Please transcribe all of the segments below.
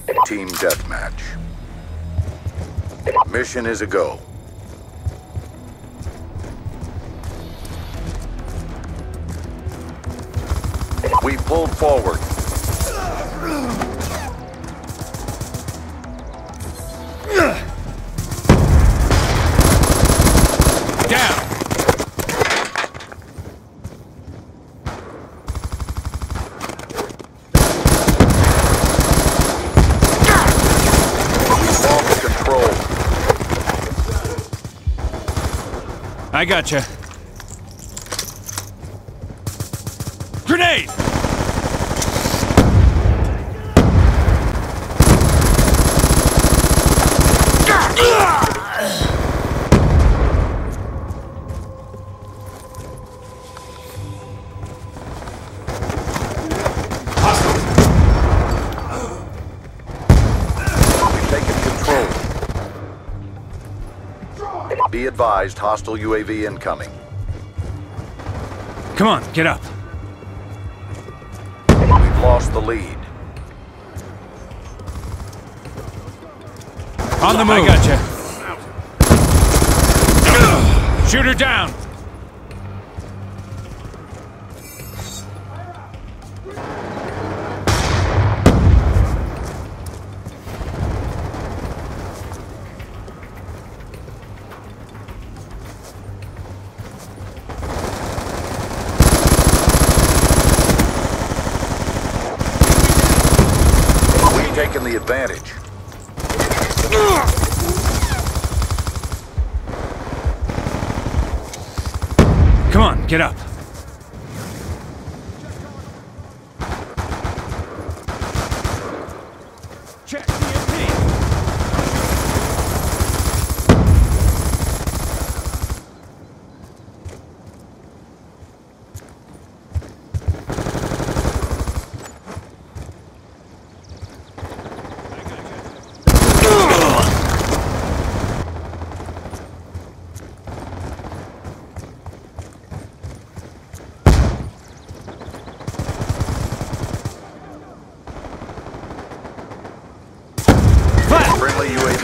Team deathmatch. Mission is a go. We pulled forward. Down! I gotcha. Grenade! We've taken control. Be advised, hostile UAV incoming. Come on, get up. We've lost the lead. On the move. I gotcha. Shoot her down. Taking the advantage. Come on, get up. Check EMP. Friendly UAV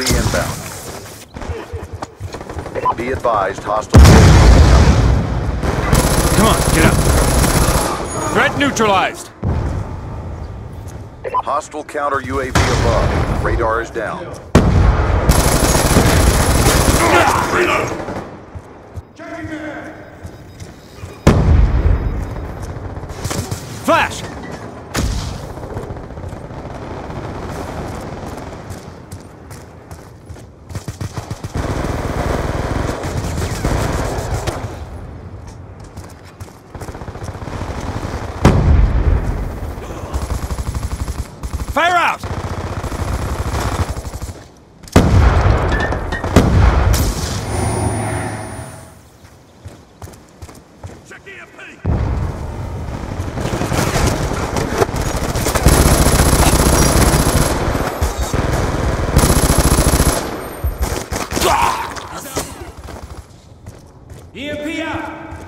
inbound. Be advised, hostile UAV Come on, get up. Threat neutralized. incoming. Hostile counter UAV above. Radar is down. Flash! Fire out! Check EMP! EMP out!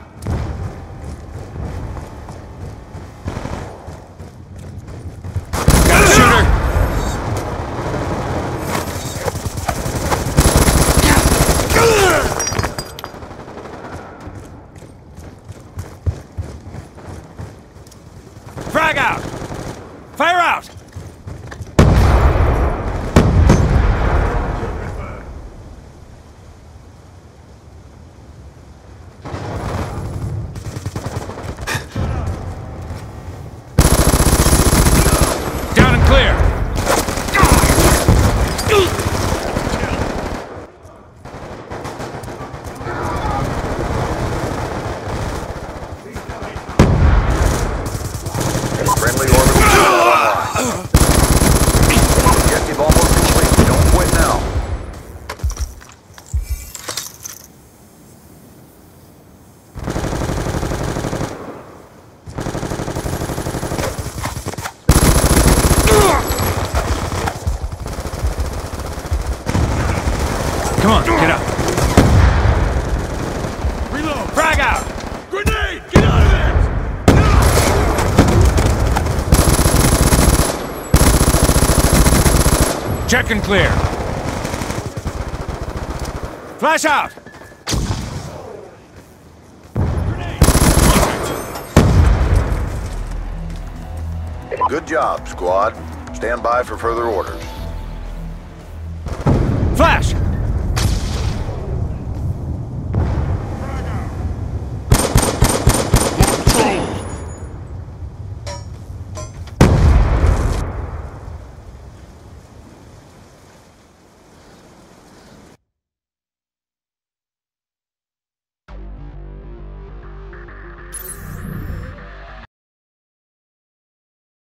Got a shooter! Frag out! Fire out! Down and clear! Friendly orbital online. Objective almost complete. Don't quit now. Come on, get up. Reload! Frag out! Grenade! Get out of there! Check and clear. Flash out! Good job, squad. Stand by for further orders. Flash!